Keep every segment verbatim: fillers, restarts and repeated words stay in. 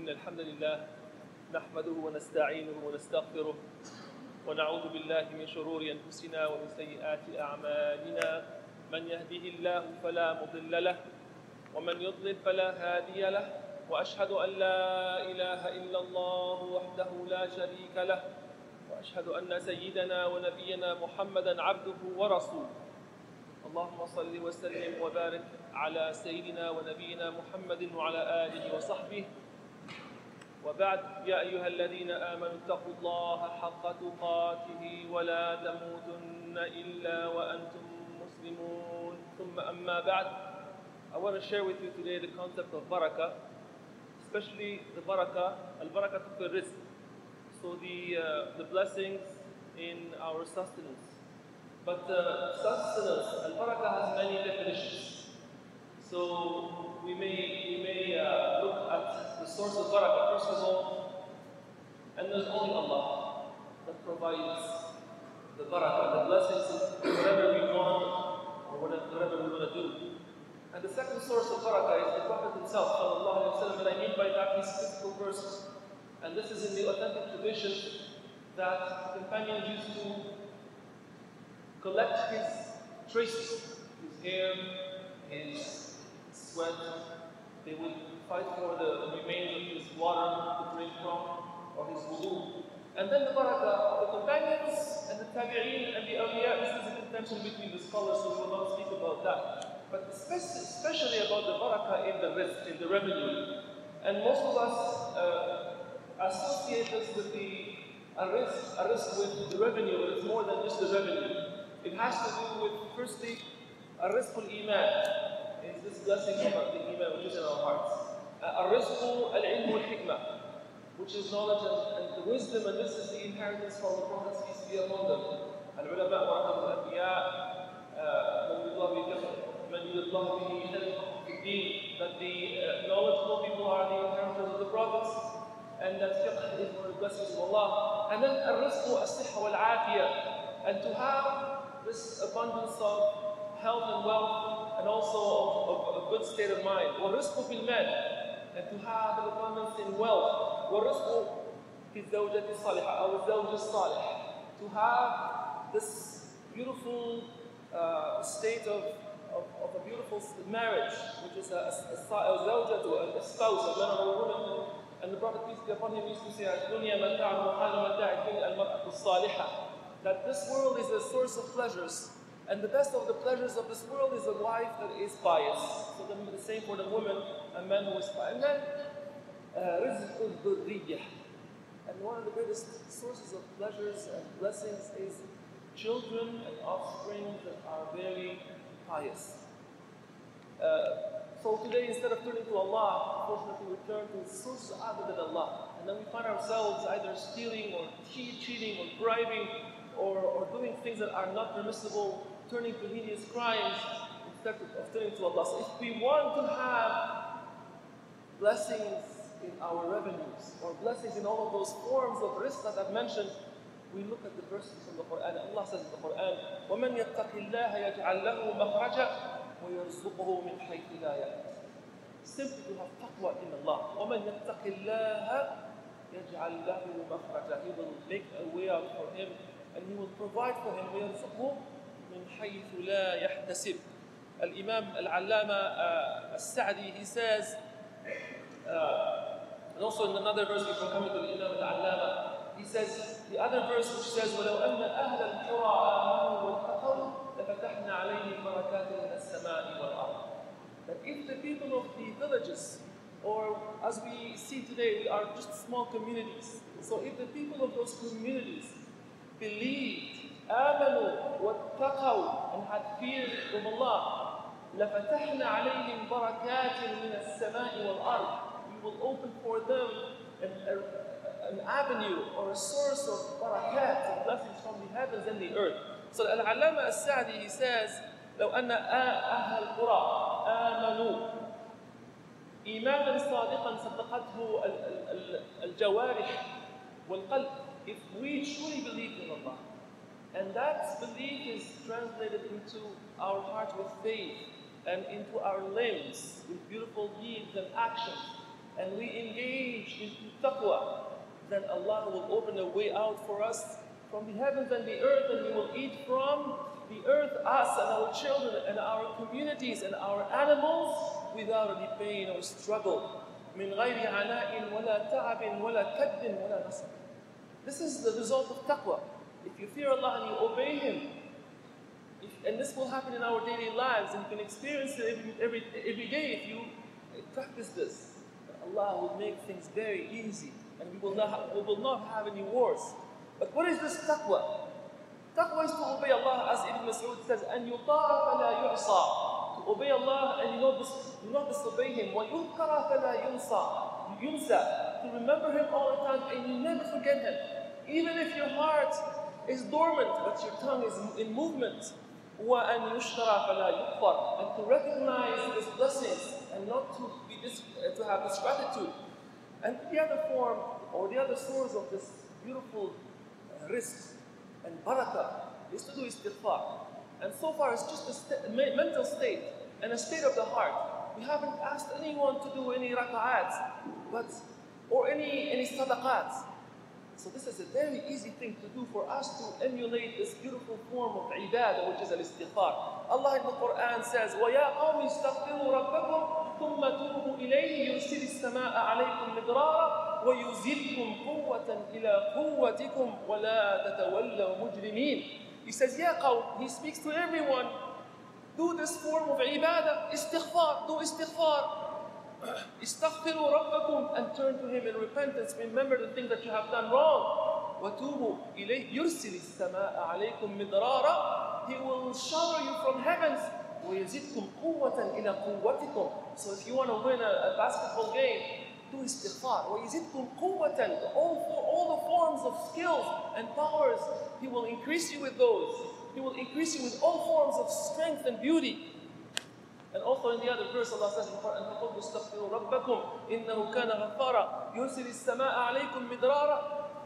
إن الحمد لله نحمده ونستعينه ونستغفره ونعوذ بالله من شرور أنفسنا ومن سيئات أعمالنا من يهده الله فلا مضل له ومن يضلل فلا هادي له وأشهد أن لا إله إلا الله وحده لا شريك له وأشهد أن سيدنا ونبينا محمدا عبده ورسوله اللهم صل وسلم وبارك على سيدنا ونبينا محمد وعلى آله وصحبه وبعد يا أيها الذين آمنوا اتقوا الله حق تقاته ولا تموتن إلا وأنتم مسلمون ثم أما بعد. I want to share with you today the concept of barakah, especially the barakah, al-barakah fil rizq. So the, uh, the blessings in our sustenance. But uh, sustenance, al-barakah has many definitions. So we may, we may uh, look at the source of barakah first of all, and there's only Allah that provides the barakah, the blessings of whatever we want or whatever, whatever we want to do. And the second source of barakah is the Prophet himself, sallallahu alaihi wasallam, and I mean by that his physical verses. And this is in the authentic tradition that the companions used to collect his traces, his hair, his sweat. They would fight for the remains of his water to drink from, or his wudu. And then the barakah of the companions and the tabi'een and the awliya, this is a contention between the scholars, so we will not speak about that. But especially about the barakah in the rizq, in the revenue. And most of us uh, associate this with the a risk, a risk with the revenue, but it's more than just the revenue. It has to do with, firstly, a rizqul iman, is this blessing of the iman which is in our hearts. A rizqu al-ilm al-hikmah, which is knowledge and, and the wisdom, and this is the inheritance from the prophets, peace be upon them. Al-ulama wa al-anbiya, that the uh, knowledgeable people are the inheritors of the prophets, and that fiqh is one of the blessings of Allah. And then al-rizqu as-sihha wal-afiyah, and to have this abundance of health and wealth, and also of, of a good state of mind. وَالرِّزْقُ فِي الْمَالِ, and to have an abundance in wealth. وَالرِّزْقُ فِي الزَّوْجَةِ الصَّالِحَةِ أو الزَّوْجِ الصَّالِحِ, to have this beautiful uh, state of, of, of a beautiful marriage, which is a, a, a, a zawjah, a spouse, a man or a woman. And the Prophet, peace be upon him, used to say, that this world is a source of pleasures, and the best of the pleasures of this world is a wife that is pious. So the, the same for the woman, a man who is pious. And then, rizqul dhurriyyah. And one of the greatest sources of pleasures and blessings is children and offspring that are very pious. Uh, so today, instead of turning to Allah, unfortunately we turn to sources other than Allah. And then we find ourselves either stealing or cheat, cheating or bribing or, or doing things that are not permissible, turning to hideous crimes instead of turning to Allah. So if we want to have blessings in our revenues, or blessings in all of those forms of risk that I've mentioned, we look at the verses from the Quran. Allah says in the Quran, وَمَنْ يَتَّقِ اللَّهَ يَجْعَلْ لَهُ مَخْرَجًا وَيَرْزُقُهُ مِنْ حَيْثُ لَا يَحْتَسِبُ. Simply to have taqwa in Allah. وَمَنْ يَتَّقِ اللَّهَ يَجْعَلْ لَهُ مَخْرَجًا. He will make a way out for him, and He will provide for him. وَيَرْزُقُهُ مِنْ حَيْثُ لَا يَحْتَسِبُ. Al-Imam Al-Allama As-Sa'di, he says, uh, and also in another verse before coming to Al-Imam Al-Allama, he says, the other verse which says, وَلَوْ أَنَّ أَهْلَ الْقُرَىٰ آمَنُوا وَاتَّقَوْا لَفَتَحْنَا عَلَيْهِمْ بَرَكَاتٍ مِنَ السَّمَاءِ وَالْأَرْضِ. That if the people of the villages, or as we see today, we are just small communities. So if the people of those communities believed, آمَنُوا وَاتَّقَوْا, and had fear of Allah, لَفَتَحْنَا عَلَيْهِمْ بَرَكَاتٍ مِنَ السَّمَاءِ وَالْأَرْضِ. We will open for them an, a, an avenue or a source of barakat, of blessings from the heavens and the earth. So Al-Allama As-Sa'di, he says, لو أن أهل القرى آمنوا إيمانا صادقا صدقته الجوارح والقلب. If we truly believe in Allah, and that belief is translated into our heart with faith and into our limbs with beautiful deeds and actions, and we engage into taqwa, then Allah will open a way out for us from the heavens and the earth, and we will eat from the earth, us and our children and our communities and our animals without any pain or struggle. من غير عناء ولا تعب ولا كد ولا نصب. This is the result of taqwa. If you fear Allah and you obey Him, if, and this will happen in our daily lives, and you can experience it every, every, every day if you practice this, Allah will make things very easy, and we will not have, we will not have any wars. But what is this taqwa? Taqwa is to obey Allah, as Ibn Mas'ud says, أَنْ يُطَاعَ فَلَا يُعْصَى. To obey Allah and you not, dis, do not disobey Him. وَيُذْكَرَ فَلَا يُنْسَى. يُنْسَى. To remember Him all the time and you never forget Him. Even if your heart is dormant, but your tongue is in movement. وَأَنْ يُشْكَرَ فَلَا يُكْفَرْ. And to recognize His blessings and not to, be dis, to have this gratitude. And the other form, or the other source of this beautiful uh, rizq and barakah is to do istighfar. And so far it's just a, st a mental state and a state of the heart. We haven't asked anyone to do any raka'at, but or any, any sadaqat. So this is a very easy thing to do for us to emulate this beautiful form of ibadah, which is al-istighfar. Allah in the Quran says, وَيَا قَوْمِ اسْتَغْفِرُوا رَبَّكُمْ ثُمَّ تُوبُوا إِلَيْهِ يُرْسِلِ السَّمَاءَ عَلَيْكُمْ مِدْرَارًا وَيُزِدْكُمْ قُوَّةً إِلَى قُوَّتِكُمْ وَلَا تَتَوَلَّوْا مُجْرِمِينَ. He says, Ya qawm, he speaks to everyone, do this form of ibadah, istighfar, do istighfar. Istaghfiru rabbakum, and turn to Him in repentance. Remember the things that you have done wrong. وَتُوبُوا إِلَيْهِ يُرْسِلِ السَّمَاءَ عَلَيْكُمْ مِدْرَارًا. He will shower you from heavens. وَيَزِدْكُمْ قُوَّةً إِلَى قُوَّتِكُمْ. So if you want to win a, a basketball game, do istighfar. وَيَزِدْكُمْ قُوَّةً. All, all the forms of skills and powers, He will increase you with those. He will increase you with all forms of strength and beauty. And also in the other verse, Allah says in the Quran, فَقُلْ اسْتَغْفِرُوا رَبَّكُمْ إِنَّهُ كَانَ غَفَّارًا يُرْسِلِ السَّمَاءَ عَلَيْكُمْ مِدْرَارًا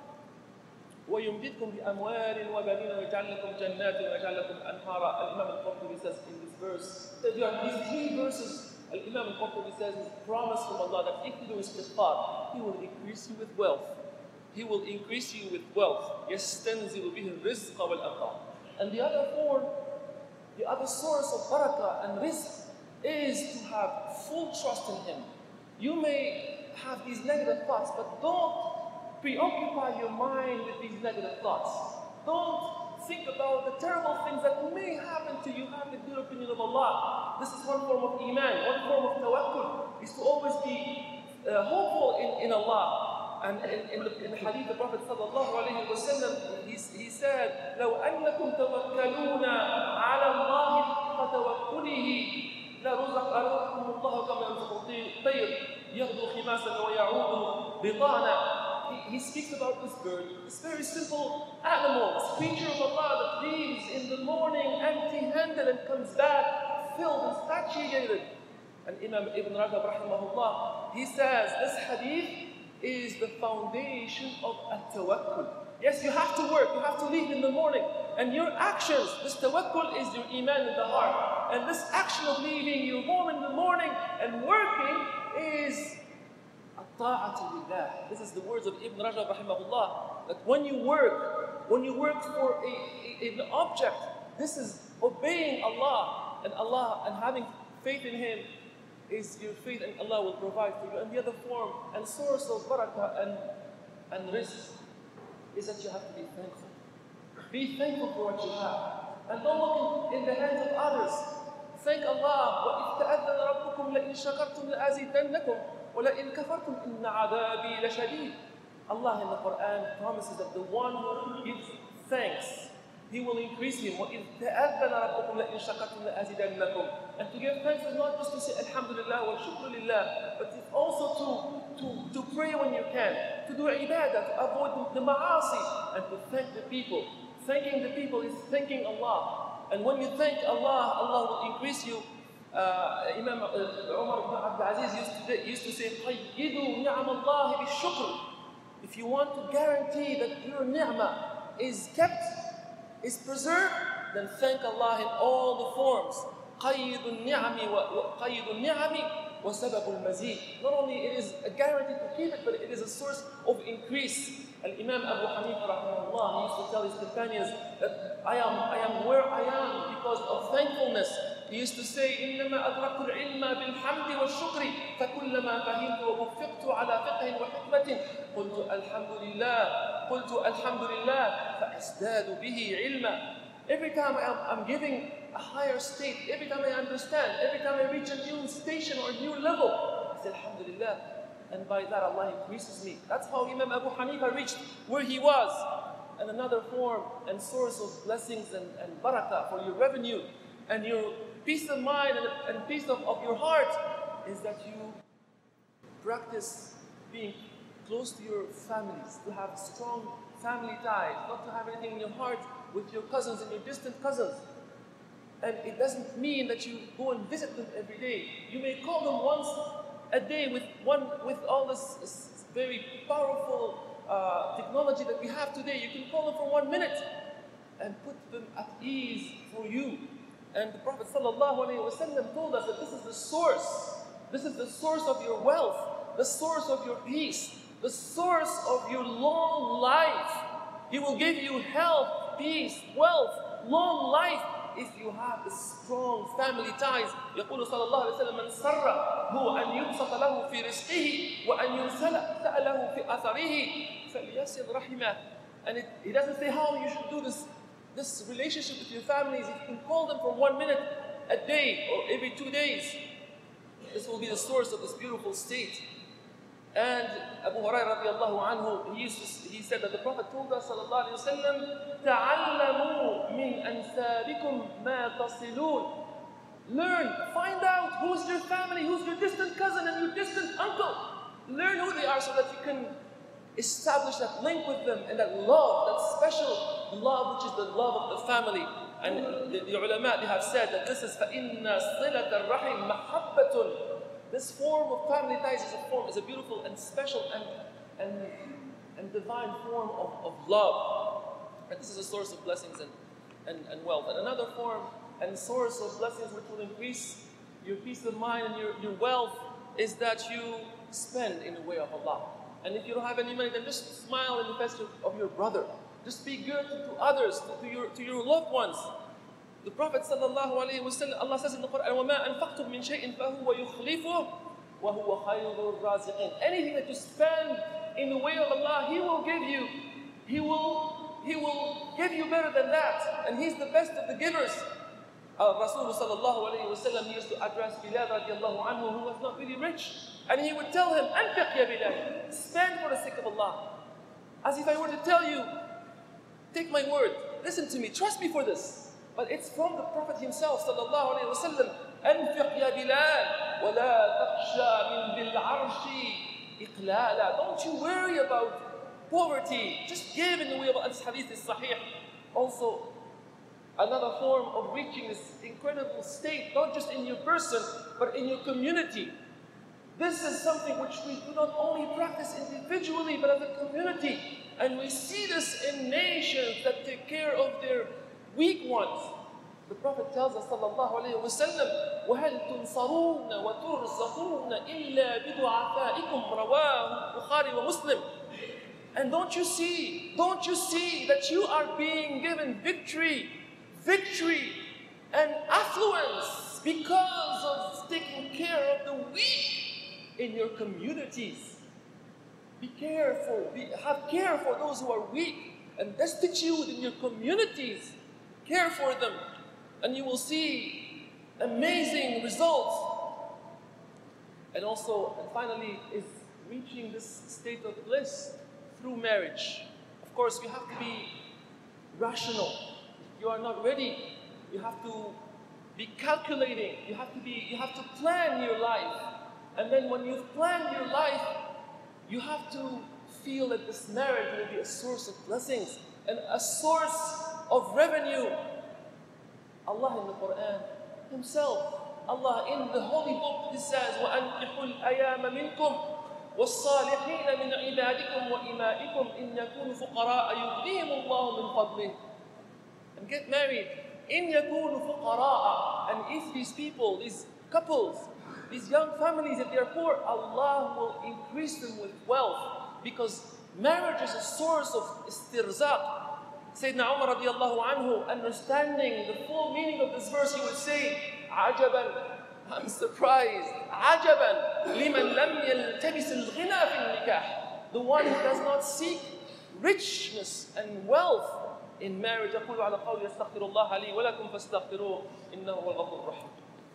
وَيُمْدِدْكُمْ بِأَمْوَالٍ وَبَنِينَ وَيَجْعَلْ لَكُمْ جَنَّاتٍ وَيَجْعَلْ لَكُمْ أَنْهَارًا. Al-Imam al-Qurtubi says in this verse, that there are these three verses. Al-Imam al-Qurtubi says, is a promise from Allah that if you do istighfar, He will increase you with wealth. He will increase you with wealth. يَسْتَنْزِلُ بِهِ الرِّزْقَ وَالْأَمْطَارَ. And the other form, the other source of barakah and rizq is to have full trust in Him. You may have these negative thoughts, but don't preoccupy your mind with these negative thoughts. Don't think about the terrible things that may happen to you. Have the good opinion of Allah. This is one form of iman, one form of tawakkul, is to always be uh, hopeful in, in Allah. And in, in, the, in the hadith, the Prophet sallallahu alayhi wa sallam, he, he said, لَوْ أَنَّكُمْ تَوَكَّلُونَ عَلَى اللَّهِ حَقَّ تَوَكُّلِهِ لَرُزَقَكُمُ اللَّهُ كَمَا يَرْزُقُ الطَّيْرَ يَغْدُو خِمَاسًا وَيَعُودُ بِطَانًا. He, he speaks about this bird, this very simple animal, this creature of Allah that leaves in the morning empty-handed and comes back filled and satiated. And Imam Ibn Rajab rahimahullah, he says this hadith is the foundation of at-tawakkul. Yes, you have to work, you have to leave in the morning. And your actions, this tawakkul is your iman in the heart. And this action of leaving your home in the morning and working is at-ta'atu lillah. This is the words of Ibn Rajab rahimahullah, that when you work, when you work for a, a, an object, this is obeying Allah, and Allah and having faith in Him is your faith, and Allah will provide for you. And the other form and source of barakah and, and rizq is that you have to be thankful. Be thankful for what you have. And don't look in, in the hands of others. Thank Allah. وَإِذْ تَأَذَّنَ رَبُّكُمْ لَإِنْ شَكَرْتُمْ لَأَزِيدَنَّكُمْ وَلَإِنْ كَفَرْتُمْ إِنَّ عَذَابِي لَشَدِيدٌ. Allah in the Quran promises that the one who gives thanks, He will increase him. وَإِذْ تَأَذَّنَ رَبُّكُمْ لَإِنْ شَكَرْتُمْ لَأَزِيدَنَّكُمْ. And to give thanks is not just to say Alhamdulillah wa shukru lillah, but it's also to, to, to pray when you can, to do ibadah, to avoid the, the ma'asi, and to thank the people. Thanking the people is thanking Allah. And when you thank Allah, Allah will increase you. Uh, Imam uh, Umar ibn Abdul Aziz used to, used to say, قَيِّدُوا نِعْمَ اللَّهِ بِالشُّكْرِ. If you want to guarantee that your ni'mah is kept, is preserved, then thank Allah in all the forms. قَيِّدُ النِّعَمِ وَقَيِّدُ النِّعَمِ وَسَبَبُ الْمَزِيدِ. Not only it is a guarantee to keep it, but it is is a source of increase. And Imam Abu Hanifa rahimahullah, he used to tell his companions that I am, I am where I am because of thankfulness. He used to say, إنما أدركت العلم بالحمد والشكر فكلما فهمت ووفقت على فقه وحكمة قلت الحمد لله قلت الحمد لله فأزداد به علما. Every time I am, I'm giving a higher state, every time I understand, every time I reach a new station or a new level, I say Alhamdulillah. And by that Allah increases me. That's how Imam Abu Hanifa reached where he was. And another form and source of blessings and, and barakah for your revenue and your peace of mind and, and peace of, of your heart is that you practice being close to your families, to have strong family ties, not to have anything in your heart with your cousins and your distant cousins. And it doesn't mean that you go and visit them every day. You may call them once a day with one with all this, this very powerful uh, technology that we have today. You can call them for one minute and put them at ease for you. And the Prophet ﷺ told us that this is the source. This is the source of your wealth, the source of your peace, the source of your long life. He will give you health, peace, wealth, long life if you have the strong family ties. يقول صلى الله عليه وسلم من سره أن يبسط له في رزقه وأن ينسأ له في أثره فليصل رحمه. And it, he doesn't say how you should do this, this relationship with your families. If you can call them for one minute a day or every two days, this will be the source of this beautiful state. And Abu Hurairah radiallahu anhu, he, used to, he said that the Prophet told us sallallahu alayhi wa sallam, تَعَلَّمُوا مِنْ أَنْسَابِكُمْ مَا تَصِلُونَ. Learn, find out who's your family, who's your distant cousin and your distant uncle. Learn who they are so that you can establish that link with them and that love, that special love which is the love of the family. And the, the ulama, they have said that this is فَإِنَّ صِلَةَ الرَّحِمْ مَحَبَّةٌ. This form of family ties is a form, is a beautiful and special and, and, and divine form of, of love. And this is a source of blessings and, and, and wealth. And another form and source of blessings which will increase your peace of mind and your, your wealth is that you spend in the way of Allah. And if you don't have any money, then just smile in the face of your brother. Just be good to, to others, to, to, your, to your loved ones. The Prophet sallallahu alayhi wa sallam, Allah says in the Quran, وَمَا أَنفَقْتُم مِّن شَيْءٍ فَهُوَ يُخْلِفُهُ وَهُوَ خَيْرُ الرَّازِقِينَ. Anything that you spend in the way of Allah, He will give you. He will, He will give you better than that. And He's the best of the givers. Uh, Rasul sallallahu alayhi wa sallam, he used to address Bilal radiallahu anhu, who was not really rich. And he would tell him, أَنْفِقْ يَا Bilal, spend for the sake of Allah. As if I were to tell you, take my word, listen to me, trust me for this. But it's from the Prophet himself, sallallahu alayhi wa sallam. أنفق يا بلال ولا تخشى من ذي العرش إقلالا. Don't you worry about poverty. Just give in the way of Allah. This hadith is sahih. Also, another form of reaching this incredible state, not just in your person, but in your community. This is something which we do not only practice individually, but as a community. And we see this in nations that take care of their weak ones. The Prophet tells us, sallallahu alayhi wa sallam, وَهَلْ تُنصَرُونَ وَتُرْزَقُونَ إِلَّا بِدُعَفَائِكُمْ رواه البخاري ومسلم. And don't you see, don't you see that you are being given victory, victory and affluence because of taking care of the weak in your communities? Be careful, be, have care for those who are weak and destitute in your communities. Care for them, and you will see amazing results. And also, and finally, is reaching this state of bliss through marriage. Of course, you have to be rational. If you are not ready, you have to be calculating. You have to be. You have to plan your life. And then, when you've planned your life, you have to feel that this marriage will be a source of blessings and a source of revenue. Allah in the Quran Himself, Allah in the Holy Book, He says, وَأَنْكِحُوا الْأَيَامَ مِنْكُمْ وَالصَّالِحِينَ مِنْ عِبَادِكُمْ وَإِمَائِكُمْ إِنْ يَكُونُوا فُقَرَاءَ يُغْنِيهِمُ اللَّهُ مِنْ فَضْلِهِ. And get married. إِنْ يَكُونُوا فُقَرَاءَ. And if these people, these couples, these young families, if they are poor, Allah will increase them with wealth. because marriage is a source of istirzaq. Sayyidina Umar radiallahu anhu, understanding the full meaning of this verse, he would say, عجبا, I'm surprised, عجبا لمن لم يلتبس الغنى في النكاح, the one who does not seek richness and wealth in marriage. أقول على قولي أستغفر الله لي ولكم فاستغفروه إنه هو الغفور الرحيم.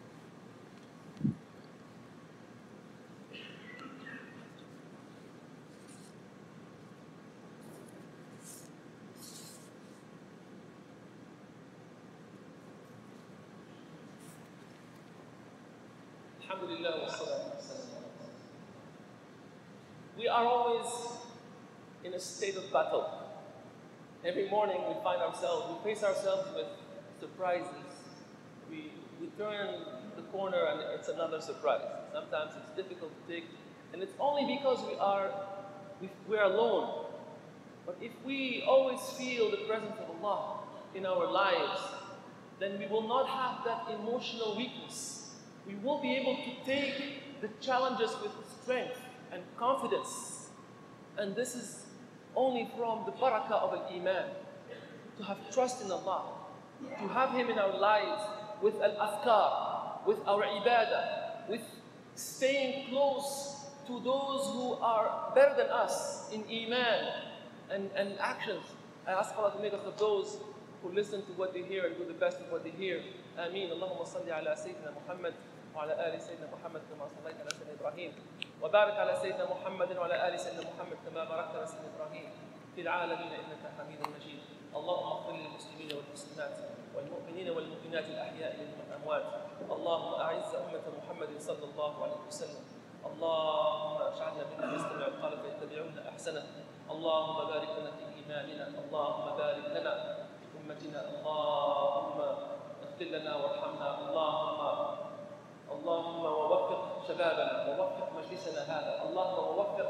We are always in a state of battle. Every morning we find ourselves, we face ourselves with surprises. We, we turn the corner and it's another surprise. Sometimes it's difficult to take, and it's only because we are, we, we are alone. But if we always feel the presence of Allah in our lives, then we will not have that emotional weakness. We will be able to take the challenges with strength and confidence. And this is only from the barakah of al-Iman. To have trust in Allah, to have Him in our lives with al-afkar, with our ibadah, with staying close to those who are better than us in Iman and, and actions. I ask Allah to make us of those who listen to what they hear and do the best of what they hear. Ameen. Allahumma salli ala Sayyidina Muhammad وعلى آل سيدنا محمد كما صليت على سيدنا إبراهيم وبارك على سيدنا محمد وعلى آل سيدنا محمد كما باركت على سيدنا إبراهيم في العالمين إنك حميد مجيد. اللهم اغفر للمسلمين والمسلمات والمؤمنين والمؤمنات الأحياء منهم والأموات. اللهم أعز أمة محمد صلى الله عليه وسلم. اللهم اجعلنا ممن يستمع القول فيتبعون أحسنه. اللهم بارك لنا في إيماننا. اللهم بارك لنا في أمتنا. اللهم اغفر لنا وارحمنا. اللهم اللهم ووفق شبابنا ووفق مجلسنا هذا. اللهم ووفق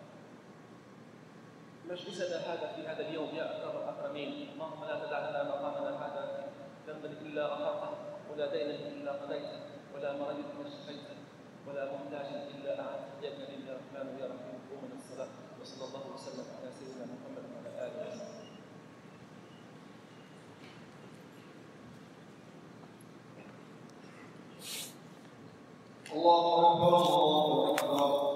مجلسنا هذا في هذا اليوم يا أكرم الأكرمين. اللهم لا تدع لنا مقامنا هذا ذنبا إلا غفرته ولا دينا إلا قضيته ولا مريض إلا شفيته ولا محتاجا إلا أعنته. يا ابن يا رحمن يا رحيم قوم من الصلاة. وصلى الله وسلم على سيدنا محمد وعلى آله وصحبه. الله أكبر الله أكبر